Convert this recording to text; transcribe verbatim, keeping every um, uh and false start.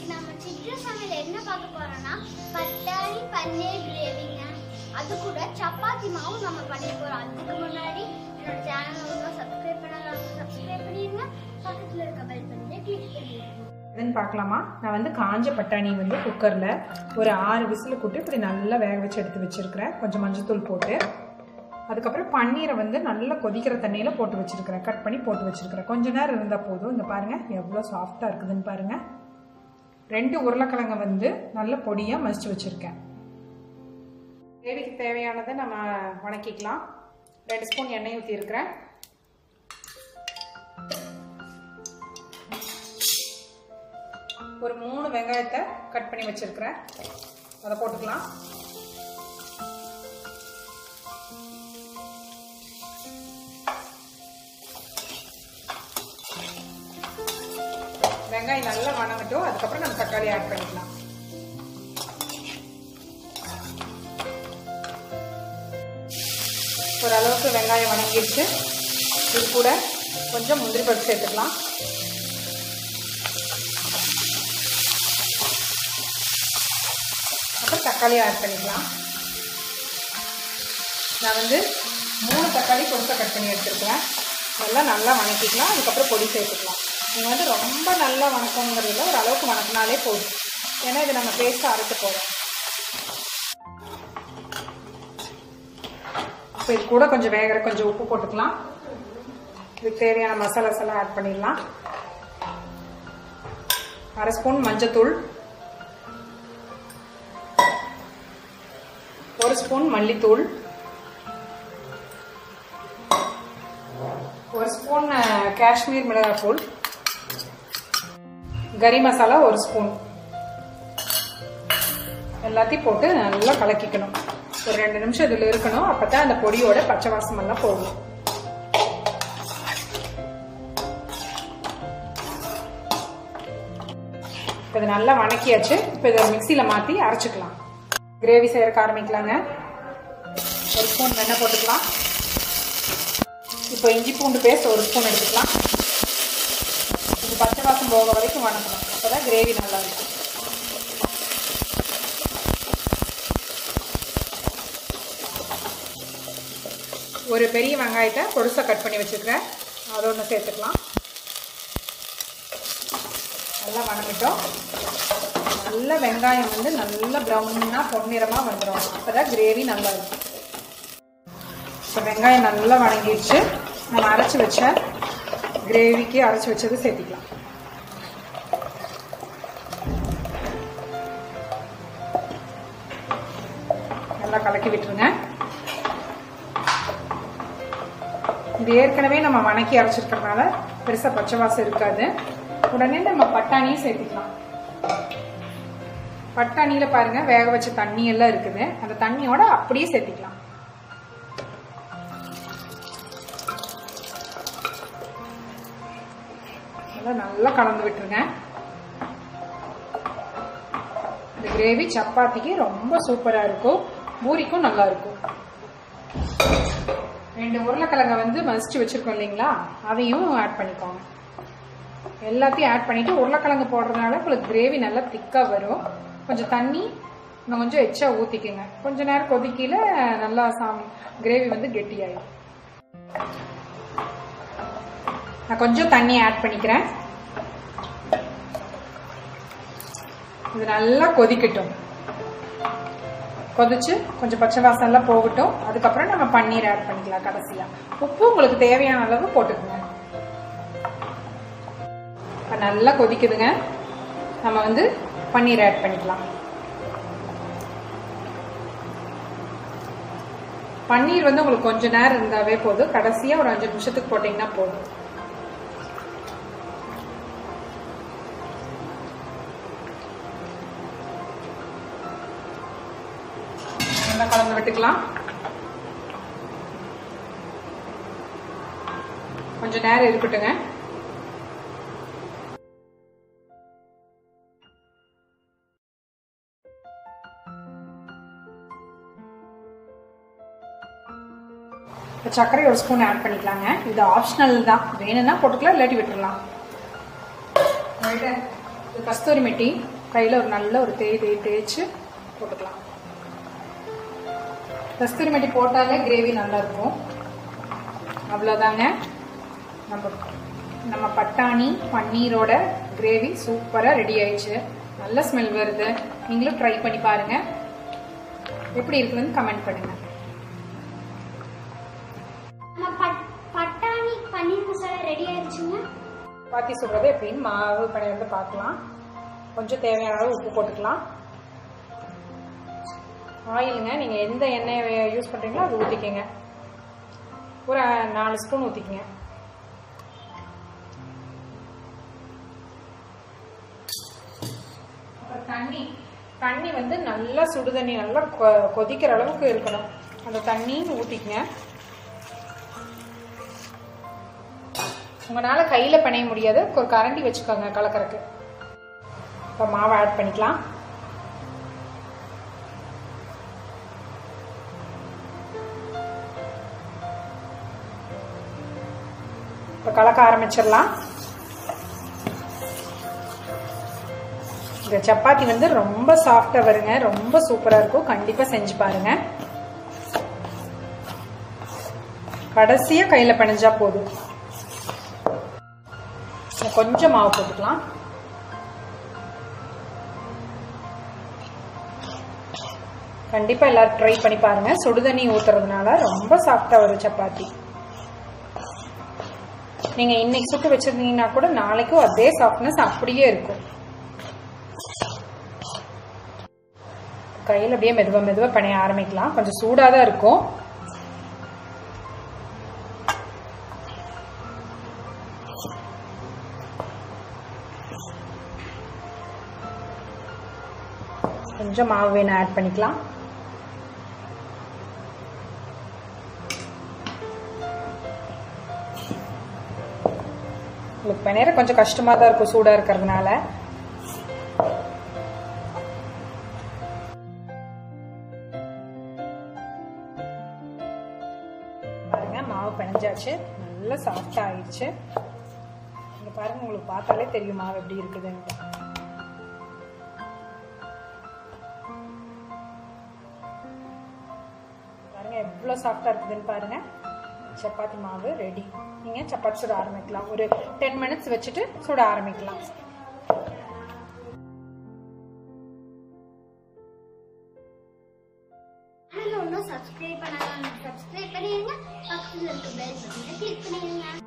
இன்னைக்கு நம்ம சித்ரா சமையல் என்ன பார்க்க போறோம்னா பட்டாணி பன்னீர் கிரேவிங்க. அது கூட சப்பாத்தி மாவு நம்ம பண்ண போறோம். அதுக்கு முன்னாடி என்னோட சேனலை வந்து சப்ஸ்கிரைப் பண்ணலாம், சப்ஸ்கிரைப் பண்ணிருங்க. பக்கத்துல இருக்க பெல் பட்டனை கிளிக் பண்ணிடுங்க. என்னன்னு பார்க்கலாமா? நான் வந்து காஞ்ச பட்டாணி வந்து குக்கரில் ஒரு ஆறு விசில் கூட்டி இப்படி நல்லா வேக வச்சு எடுத்து வச்சுருக்கிறேன். கொஞ்சம் மஞ்சத்தூள் போட்டு அதுக்கப்புறம் பன்னீரை வந்து நல்லா கொதிக்கிற தண்ணியில் போட்டு வச்சுருக்கிறேன். கட் பண்ணி போட்டு வச்சுருக்கிறேன். கொஞ்ச நேரம் இருந்தால் போதும். இந்த பாருங்கள் எவ்வளோ சாஃப்டாக இருக்குதுன்னு பாருங்கள். ரெண்டு உருளைக்கிழங்கை வந்து நல்ல பொடியாக மசிச்சு வச்சுருக்கேன். கிரேவிக்கு தேவையானதை நம்ம வணக்கிக்கலாம். ரெண்டு ஸ்பூன் எண்ணெய் ஊற்றிருக்கிறேன். ஒரு மூணு வெங்காயத்தை கட் பண்ணி வச்சிருக்கிறேன். அதை போட்டுக்கலாம். வெங்காயம் நல்லா வணங்கட்டும். அதுக்கப்புறம் நம்ம தக்காளி ஆட் பண்ணிக்கலாம். ஓரளவுக்கு வெங்காயம் வணங்கிடுச்சு. இது கூட கொஞ்சம் முந்திரி பருப்பு சேர்த்துக்கலாம். அப்புறம் தக்காளி ஆட் பண்ணிக்கலாம். நான் வந்து மூணு தக்காளி பொடிசாக கட் பண்ணி எடுத்துருக்கிறேன். எல்லாம் நல்லா வணக்கிக்கலாம். அதுக்கப்புறம் பொடி சேர்த்துக்கலாம். நீங்கள் வந்து ரொம்ப நல்லா வணக்கணுங்கிறதுல ஒரு அளவுக்கு வணக்கினாலே போதும். ஏன்னா இது நம்ம பேஸ்ட்டாக அரைக்க போகிறோம். இப்போ இது கூட கொஞ்சம் வேகிற கொஞ்சம் உப்பு போட்டுக்கலாம். இதுக்கு தேவையான மசாலாஸ் எல்லாம் ஆட் பண்ணிடலாம். அரை ஸ்பூன் மஞ்சத்தூள், ஒரு ஸ்பூன் மல்லித்தூள், ஒரு ஸ்பூன் காஷ்மீர் மிளகாய்த்தூள், கரி மசாலா ஒரு ஸ்பூன், எல்லாத்தையும் போட்டு நல்லா கலக்கிக்கணும். ஒரு ரெண்டு நிமிஷம் இதில் இருக்கணும். அப்பதான் அந்த பொடியோட பச்சை வாசம் எல்லாம் போகும். இப்போ இது நல்லா வணக்கியாச்சு. இப்போ இதை மிக்சியில் மாற்றி அரைச்சிக்கலாம். கிரேவி செய்யறதுக்கு ஆரம்பிக்கலாங்க. ஒரு ஸ்பூன் வெண்ணெய் போட்டுக்கலாம். இப்போ இஞ்சி பூண்டு பேஸ்ட் ஒரு ஸ்பூன் எடுத்துக்கலாம். இது பச்சை வாசம் போக வரைக்கும் வணக்கணும். அப்போதான் கிரேவி நல்லா இருக்கும். ஒரு பெரிய வெங்காயத்தை பொடிசாக கட் பண்ணி வச்சுருக்கிறேன். அதை ஒன்று சேர்த்துக்கலாம். நல்லா வணங்கிட்டோம். நல்ல வெங்காயம் வந்து நல்லா ப்ரௌனாக பொன்னிறமாக வந்துடும். அப்போ தான் கிரேவி நல்லா இருக்கும். இப்போ வெங்காயம் நல்லா வணங்கிடுச்சு. நம்ம அரைச்சி வச்ச கிரேவிக்கு அரைச்சி வச்சது சேர்த்திக்கலாம். நல்லா கலக்கி விட்டுருங்க. இது ஏற்கனவே நம்ம வணக்கி அரைச்சிருக்கிறதுனால பெருசாக பச்சை வாசம் இருக்காது. உடனே நம்ம பட்டாணியும் சேர்த்துக்கலாம். பட்டாணியில் பாருங்க வேக வச்ச தண்ணி எல்லாம் இருக்குது. அந்த தண்ணியோட அப்படியே சேர்த்திக்கலாம். நல்லா கலந்து விட்டுருங்க. இந்த கிரேவி சப்பாத்திக்கு ரொம்ப சூப்பரா இருக்கும். பூரிக்கும் நல்லா இருக்கும். ரெண்டு உருளைக்கிழங்க வந்து மசிச்சு வச்சிருக்கோம் இல்லைங்களா, அதையும் ஆட் பண்ணிக்கோங்க. எல்லாத்தையும் ஆட் பண்ணிட்டு உருளைக்கிழங்கு போடுறதுனால உங்களுக்கு கிரேவி நல்லா திக்கா வரும். கொஞ்சம் தண்ணி இன்னும் கொஞ்சம் எச்சா ஊத்திக்கங்க. கொஞ்ச நேரம் கொதிக்கல நல்லா சாமி கிரேவி வந்து கெட்டியாயிடும். நான் கொஞ்சம் தண்ணி ஆட் பண்ணிக்கிறேன். இது நல்லா கொதிக்கட்டும். கொதிச்சு கொஞ்சம் பச்சை வாசம் எல்லாம் போகட்டும். அதுக்கப்புறம் நம்ம பன்னீர் ஆட் பண்ணிக்கலாம். கடைசியா உப்பு உங்களுக்கு தேவையான அளவு போட்டுக்கோங்க. இப்போ நல்லா கொதிக்குதுங்க. நம்ம வந்து பன்னீர் ஆட் பண்ணிக்கலாம். பன்னீர் வந்து உங்களுக்கு கொஞ்ச நேரம் இருந்தாவே போதும். கடைசியா ஒரு அஞ்சு நிமிஷத்துக்கு போட்டீங்கன்னா போதும். நல்லா கலந்து விட்டுக்கலாம். கொஞ்ச நேரம் இருக்கட்டுங்க. சர்க்கரை ஒரு ஸ்பூன் ஆட் பண்ணிக்கலாங்க. இது ஆப்ஷனல் தான். வேணும்னா போட்டுக்கலாம், இல்லாட்டி விட்டுடலாம். கஸ்தூரி மெட்டி கையில் ஒரு நல்ல ஒரு தேய் தேய் தேய்ச்சி போட்டுக்கலாம். கஸ்தூரி மெட்டி போட்டாலே கிரேவி நல்லாயிருக்கும். அவ்வளோதாங்க, நம்ம நம்ம பட்டாணி பன்னீரோட கிரேவி சூப்பராக ரெடி ஆயிடுச்சு. நல்ல ஸ்மெல் வருது. நீங்களும் ட்ரை பண்ணி பாருங்கள். எப்படி இருக்குதுன்னு கமெண்ட் பண்ணுங்கள். பட்டாணி பன்னீர் மசாலா ரெடி ஆயிடுச்சுங்க. பாத்தி சொல்கிறது எப்படின்னு மாவு பணியாரத்தை பார்க்கலாம். கொஞ்சம் தேவையான அளவு உப்பு போட்டுக்கலாம். ஆயிலுங்க, நீங்கள் எந்த எண்ணெயை யூஸ் பண்ணுறீங்களோ அது ஊற்றிக்கங்க. ஒரு நாலு ஸ்பூன் ஊற்றிக்கங்க. அப்புறம் தண்ணி தண்ணி வந்து நல்லா சுடு தண்ணி நல்லா கொதிக்கிற அளவுக்கு இருக்கணும். அந்த தண்ணி ஊற்றிக்கங்க. உங்களால் கையில் பிணைய முடியாது, ஒரு கரண்டி வச்சுக்கோங்க கலக்கறக்கு. இப்போ மாவை ஆட் பண்ணிக்கலாம். இப்போ கலக்க ஆரம்பிச்சிடலாம். இந்த சப்பாத்தி வந்து ரொம்ப சாஃப்டாக வருங்க, ரொம்ப சூப்பராக இருக்கும். கண்டிப்பாக செஞ்சு பாருங்க. கடைசியாக கையில் பிணைஞ்சா போதும். கொஞ்சம் மாவு போட்டுக்கலாம். கண்டிப்பாக எல்லாரும் ட்ரை பண்ணி பாருங்க. சுடுதண்ணி ஊற்றுறதுனால ரொம்ப சாஃப்டாக வரும் சப்பாத்தி. நீங்கள் இன்னைக்கு சுட்டு வச்சிருந்தீங்கன்னா கூட நாளைக்கும் அதே சாஃப்ட்னஸ் அப்படியே இருக்கும். கையில் அப்படியே மெதுவாக மெதுவாக பிணைய ஆரம்பிக்கலாம். கொஞ்சம் சூடாக தான் இருக்கும். கொஞ்சம் மாவு வேணும் ஆட் பண்ணிக்கலாம். உங்களுக்கு பிணையிற கொஞ்சம் கஷ்டமாக தான் இருக்கும் சூடாக இருக்கிறதுனால. பாருங்க, மாவு பிணைஞ்சாச்சு, நல்லா சாஃப்டாக ஆயிடுச்சு. இங்கே பாருங்க, உங்களுக்கு பார்த்தாலே தெரியும் மாவு எப்படி இருக்குதுன்னு. எவ்வளோ சாஃப்டாக இருக்குதுன்னு பாருங்கள். சப்பாத்தி மாவு ரெடி. நீங்கள் சப்பாத்தி சுட ஆரம்பிக்கலாம். ஒரு டென் மினிட்ஸ் வச்சுட்டு சுட ஆரம்பிக்கலாம். இன்னும் சப்ஸ்கிரைப் பண்ணாங்க, சப்ஸ்கிரைப் பண்ணிடுங்க. பக்கத்தில் இருக்க பெல் பட்டனை கிளிக் பண்ணிடுங்க.